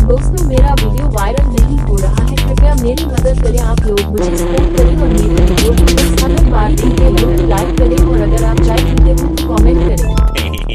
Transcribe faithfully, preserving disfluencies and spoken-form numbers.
दोस्तों मेरा video viral नहीं हो रहा है, कृपया मेरी मदद करें। आप लोग मुझे सपोर्ट करें